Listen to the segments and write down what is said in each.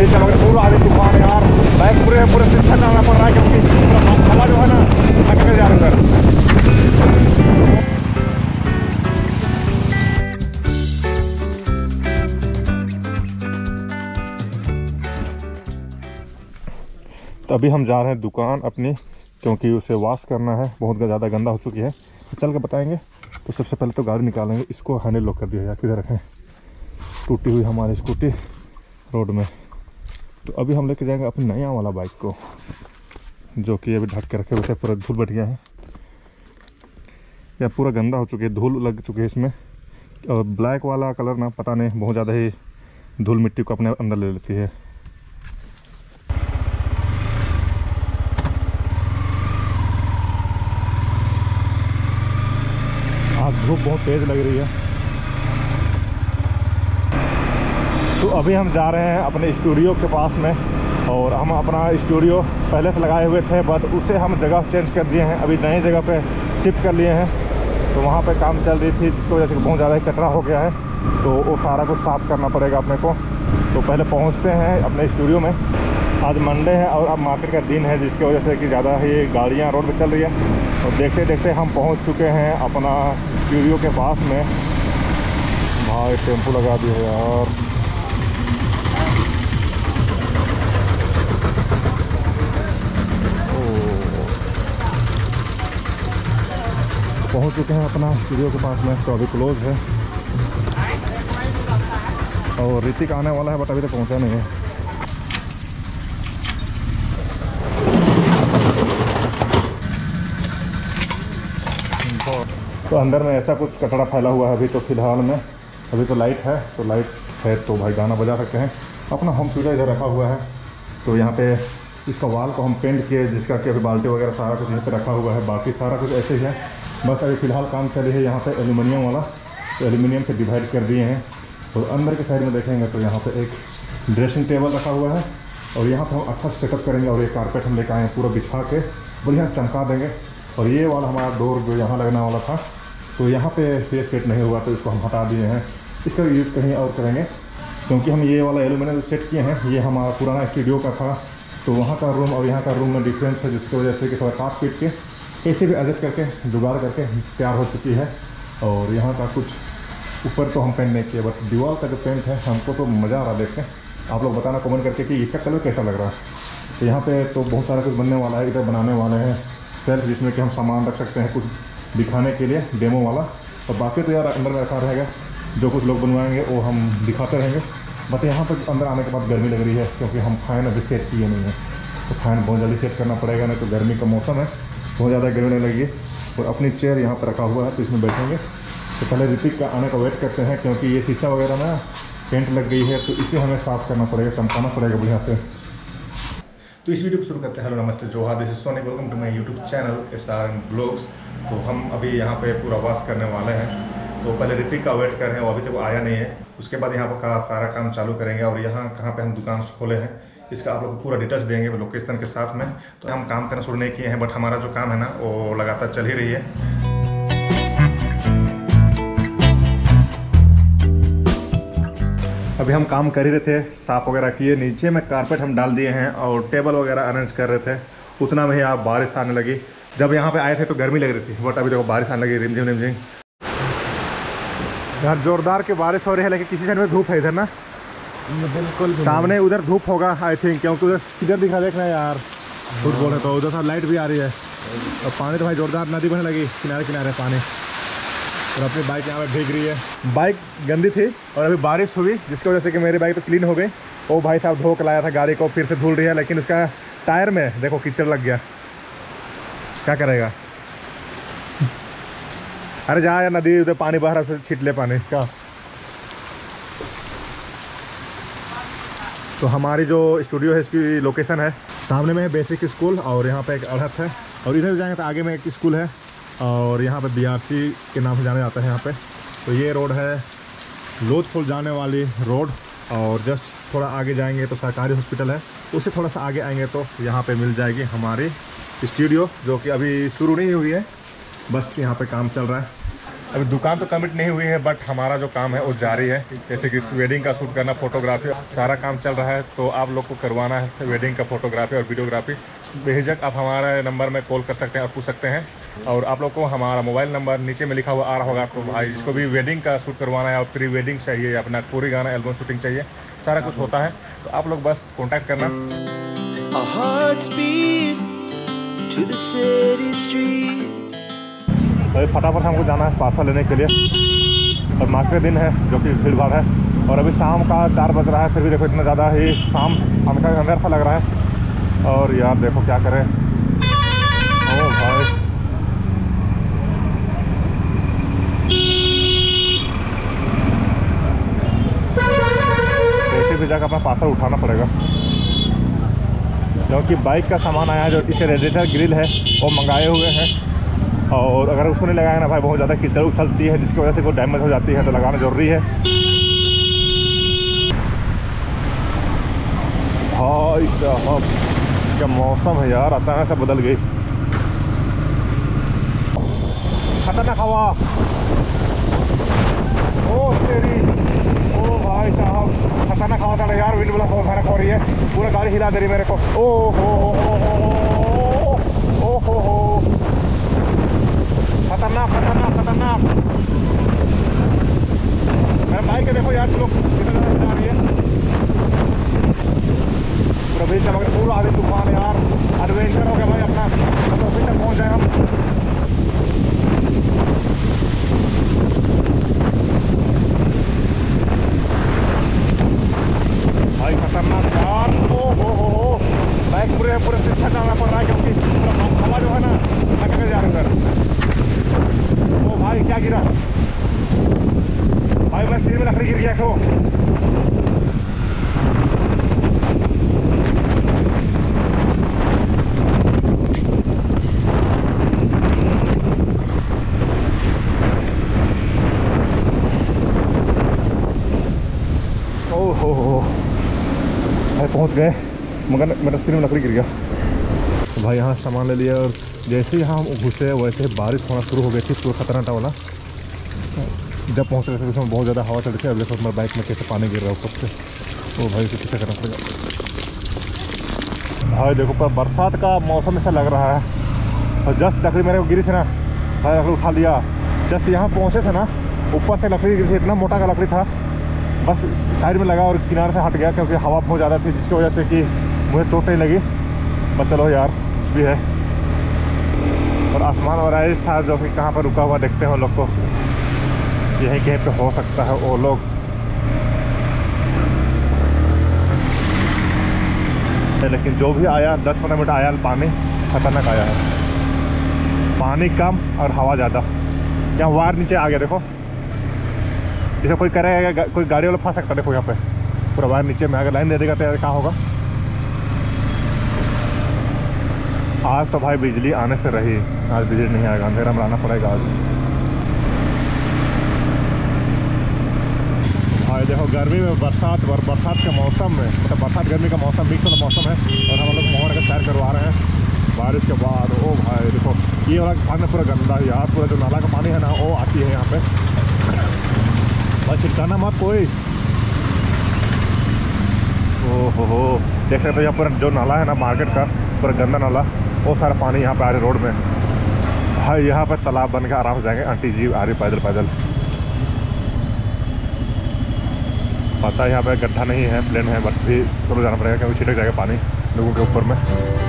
तेज चल रहा है, पूरा आगे तूफान यार। बाइक पूरे से चलाना पड़ रहा है क्योंकि हवा जो है ना थक के जा रहा है। तो अभी हम जा रहे हैं दुकान अपनी, क्योंकि उसे वॉश करना है, बहुत ज़्यादा गंदा हो चुकी है। तो चल के बताएंगे। तो सबसे पहले तो गाड़ी निकालेंगे, इसको हैंडल लॉक कर दिया यार, किधर रखें, टूटी हुई हमारी स्कूटी रोड में। तो अभी हम लेके जाएंगे अपनी नया वाला बाइक को, जो कि अभी ढक के रखे हुए थे, पूरा धूल बैठ गया है या पूरा गंदा हो चुकी है, धूल लग चुकी है इसमें। और ब्लैक वाला कलर ना पता नहीं बहुत ज़्यादा ही धूल मिट्टी को अपने अंदर ले लेती है। आज धूप बहुत तेज़ लग रही है। तो अभी हम जा रहे हैं अपने स्टूडियो के पास में, और हम अपना स्टूडियो पहले से लगाए हुए थे, बट उसे हम जगह चेंज कर दिए हैं, अभी नई जगह पे शिफ्ट कर लिए हैं। तो वहाँ पे काम चल रही थी, जिसकी वजह से बहुत ज़्यादा ही कचरा हो गया है, तो वो सारा कुछ साफ़ करना पड़ेगा अपने को। तो पहले पहुँचते हैं अपने स्टूडियो में। आज मंडे है और अब मार्केट का दिन है, जिसकी वजह से कि ज़्यादा ही गाड़ियाँ रोड पर चल रही है। और देखते देखते हम पहुँच चुके हैं अपना स्टूडियो के पास में। भाई टेम्पो लगा दिया यार। पहुंच चुके हैं अपना स्टूडियो के पास में। तो अभी क्लोज है और ऋतिक आने वाला है, बट अभी तक पहुंचा नहीं है। तो अंदर में ऐसा कुछ कचरा फैला हुआ है अभी तो फिलहाल में। अभी तो लाइट है, तो भाई गाना बजा सकते हैं। अपना होम थिएटर इधर रखा हुआ है। तो यहाँ पे इसका वॉल को हम पेंट किए, जिसका कि अभी बाल्टी वगैरह सारा कुछ यहाँ पे रखा हुआ है। बाकी सारा कुछ ऐसे ही है, बस अभी फ़िलहाल काम चली है यहाँ पे एल्यूमिनियम वाला। तो एल्यूमिनियम से डिवाइड कर दिए हैं। और अंदर के साइड में देखेंगे तो यहाँ पे एक ड्रेसिंग टेबल रखा हुआ है, और यहाँ पर हम अच्छा सेटअप करेंगे। और ये कारपेट हम लेकर आए हैं, पूरा बिछा के बढ़िया चमका देंगे। और ये वाला हमारा डोर जो यहाँ लगने वाला था, तो यहाँ पे फेस सेट नहीं हुआ, तो इसको हम हटा दिए हैं। इसका यूज़ कहीं और करेंगे, क्योंकि हम ये वाला एल्यूमिनियम सेट किए हैं, ये हमारा पुराना स्टूडियो का था। तो वहाँ का रूम और यहाँ का रूम में डिफरेंस है, जिसकी वजह से कि थोड़ा काट पीट के ऐसे भी एडजस्ट करके जुगाड़ करके तैयार हो चुकी है। और यहाँ का कुछ ऊपर तो हम पेंट नहीं किए, बट दीवार का जो पेंट है हमको तो मज़ा आ रहा है देख के। आप लोग बताना कमेंट करके कि इसका कलर कैसा लग रहा है। तो यहाँ पे तो बहुत सारा कुछ बनने वाला है। इधर बनाने वाले हैं सेल्फ, जिसमें कि हम सामान रख सकते हैं कुछ दिखाने के लिए, डेमो वाला। और बाकी तो यार अंदर में रखा रहेगा, जो कुछ लोग बनवाएंगे वो हम दिखाते रहेंगे। बट यहाँ पर अंदर आने के बाद गर्मी लग रही है, क्योंकि हम फैन अभी सेट किए नहीं है। तो फैन बहुत जल्दी सेट करना पड़ेगा, नहीं तो गर्मी का मौसम है, बहुत ज़्यादा गर्मी नहीं लगेगी। और अपनी चेयर यहाँ पर रखा हुआ है, तो इसमें बैठेंगे। तो पहले ऋतिक का आने का वेट करते हैं, क्योंकि ये शीशा वगैरह में पेंट लग गई है, तो इसे हमें साफ़ करना पड़ेगा, चमकाना पड़ेगा बढ़िया से। तो इस वीडियो को शुरू करते हैं। हेलो नमस्ते, जोहार, this is Soni, welcome to my YouTube channel SRN blogs. तो हम अभी यहाँ पे पूरा वॉश करने वाले हैं। तो पहले ऋतिक का वेट कर रहे हैं, वो अभी तक आया नहीं है। उसके बाद यहाँ पर का सारा काम चालू करेंगे। और यहाँ कहाँ पे हम दुकान खोले हैं, इसका आप लोग को पूरा डिटेल्स देंगे लोकेशन के साथ में। तो हम काम करना शुरू नहीं किए हैं, बट हमारा जो काम है ना वो लगातार चल ही रही है। अभी हम काम कर ही रहे थे, साफ़ वगैरह किए, नीचे में कारपेट हम डाल दिए हैं और टेबल वगैरह अरेंज कर रहे थे। उतना में ही आप बारिश आने लगी। जब यहाँ पे आए थे तो गर्मी लग रही थी, बट अभी देखो बारिश आने लगी, रिमझिम रिमझिम। यहाँ जोरदार की बारिश हो रही है, लेकिन किसी साइड में धूप है इधर ना, बिल्कुल सामने उधर धूप होगा आई थिंक, क्योंकि उधर किधर दिखा देखना यार, फुटबॉल है। तो उधर से लाइट भी आ रही है, और पानी तो भाई जोरदार नदी बहने लगी किनारे किनारे पानी। और अपनी बाइक यहाँ पे भीग रही है। बाइक गंदी थी और अभी बारिश हुई, जिसकी वजह से कि मेरी बाइक तो क्लीन हो गई। वो भाई साहब धो के लाया था गाड़ी को, फिर से धुल रही है, लेकिन उसका टायर में देखो कीचड़ लग गया। क्या करेगा? अरे जा यार, नदी उधर पानी बह रहा है, छिट ले पानी का। तो हमारी जो स्टूडियो है, इसकी लोकेशन है सामने में है बेसिक स्कूल, और यहाँ पे एक अड़हत है। और इधर जाएंगे तो आगे में एक स्कूल है, और यहाँ पे BRC के नाम से जाना जाता है यहाँ पे। तो ये रोड है लोधपुर जाने वाली रोड, और जस्ट थोड़ा आगे जाएंगे तो सरकारी हॉस्पिटल है। उससे थोड़ा सा आगे आएंगे तो यहाँ पे मिल जाएगी हमारी स्टूडियो, जो कि अभी शुरू नहीं हुई है, बस यहाँ पे काम चल रहा है। अभी दुकान तो कमिट नहीं हुई है, बट हमारा जो काम है वो जारी है। जैसे कि वेडिंग का शूट करना, फोटोग्राफी, सारा काम चल रहा है। तो आप लोग को करवाना है वेडिंग का फोटोग्राफी और वीडियोग्राफी, बेझिझक आप हमारे नंबर में कॉल कर सकते हैं और पूछ सकते हैं। और आप लोग को हमारा मोबाइल नंबर नीचे में लिखा हुआ आ रहा होगा आपको। भाई जिसको भी वेडिंग का शूट करवाना है और प्री वेडिंग चाहिए, अपना पूरी गाना एल्बम शूटिंग चाहिए, सारा कुछ होता है। तो आप लोग बस कॉन्टैक्ट करना। तो फटाफट हमको जाना है पार्सल लेने के लिए। और मार्केट दिन है जो कि भीड़ भाड़ है। और अभी शाम का 4 बज रहा है, फिर भी देखो इतना ज़्यादा ही शाम अंदर सा लग रहा है। और यार देखो क्या करें। ओ भाई कैसे भी जाकर अपना पार्सल उठाना पड़ेगा, क्योंकि बाइक का सामान आया है। जो इसके रेडिएटर ग्रिल है वो मंगाए हुए हैं, और अगर उसको नहीं लगाया ना भाई बहुत ज़्यादा कीचड़ उछलती है, जिसकी वजह से कोई डैमेज हो जाती है। तो लगाना ज़रूरी है। भाई साहब क्या मौसम है यार, अचानक से बदल गई। खतरनाक हवा, ओ तेरी, ओ भाई साहब खतरनाक हवा था यार। विंड ब्लॉक बहुत भयानक हो रही है, पूरा गाड़ी हिला दे रही मेरे को। ओ हो खतरनाक खतरनाक खतरनाक। मेरा बाइक है देखो यार, लोग कितना ज़्यादा रही है। पूरा बीच चमक, पूरा आधी तूफान यार। एडवेंचर हो गया भाई अपना। बस ऑफिस तक पहुँच जाए हम। भाई खतरनाक यार। ओ हो बाइक पूरे पीछे जाना पड़ रहा है, क्योंकि हवा जो है ना लगा जा रहा है। ओ भाई क्या गिरा भाई, मैं सिर में लकड़ी गिर गया। तो ओ हो भाई पहुंच गए, मगर मेरा सिर में लकड़ी गिर गया। तो भाई यहाँ सामान ले लिया, और जैसे ही यहाँ हम घुसे वैसे बारिश होना शुरू हो गई थी, पूरा खतरनाक वाला। जब पहुँच रहे थे उसमें बहुत ज़्यादा हवा चल रही थी। अब देखो हमारे बाइक में कैसे पानी गिर रहा है ऊपर से। वो भाई उसे पीछे करना पड़ेगा। भाई देखो पर बरसात का मौसम ऐसा लग रहा है। और जस्ट लकड़ी मेरे को गिरी थी ना भाई, लकड़ी उठा लिया। जस्ट यहाँ पहुँचे थे ना, ऊपर से लकड़ी गिरी थी, इतना मोटा का लकड़ी था। बस साइड में लगा और किनारे से हट गया, क्योंकि हवा बहुत ज़्यादा थी, जिसकी वजह से कि मुझे चोट नहीं लगी। बस चलो यार कुछ भी है। और आसमान और आइस था जो कि कहाँ पर रुका हुआ देखते हैं लोग को, यहीं कहीं पे हो सकता है वो लोग। लेकिन जो भी आया 10-15 मिनट आया पानी, खतरनाक आया है। पानी कम और हवा ज़्यादा। यहाँ वायर नीचे आ गया देखो, जैसे कोई करेगा कोई गाड़ी वाला फंस सकता है। देखो यहाँ पे पूरा वायर नीचे में, अगर लाइन दे देगा तो यार क्या होगा। आज तो भाई बिजली आने से रही, आज बिजली नहीं आएगा, अंधेरा में लाना पड़ेगा आज। भाई देखो गर्मी में बरसात के मौसम में, मतलब बरसात गर्मी का मौसम मिक्स वाला मौसम है। और हम लोग मोहन का सैर करवा रहे हैं बारिश के बाद। ओ भाई देखो ये वाला पानी पूरा गंदा है यार, पूरा जो नाला का पानी है ना वो आती है यहाँ पे। भाई छिटकाना मत कोई। ओ हो देख रहे हो यहाँ पर जो नाला है ना मार्केट का, पूरा गंदा नाला, वो सारा पानी यहाँ पे आ रही रोड में। भाई यहाँ पर तालाब बन के आराम से जाएंगे। आंटी जी आ रही पैदल पैदल। पता है यहाँ पे गड्ढा नहीं है, प्लेन है, बट भी चलो जाना पड़ेगा, क्योंकि छिटक जाएगा पानी लोगों के ऊपर में।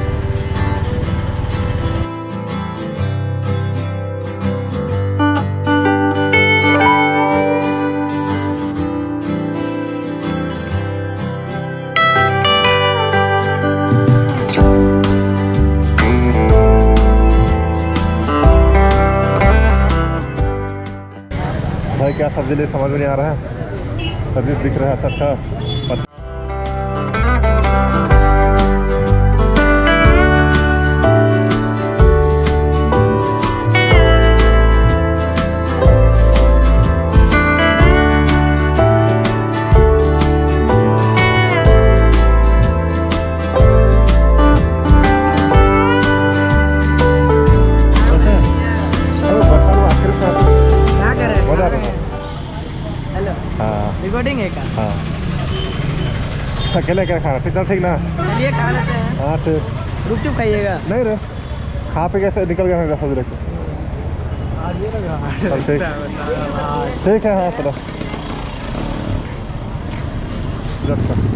भाई क्या सब्जी ले समझ में नहीं आ रहा है। सब्जी दिख रहा है अच्छा। हेलो, हाँ रिकॉर्डिंग है क्या? हाँ। अकेले क्या खा? ठीक ना? चलिए खा लेते हैं। हाँ ठीक। रुक चुप खाइएगा। नहीं रे, खा पे कैसे निकल गया मेरा सब्जी रख के। ठीक है हाँ चलो।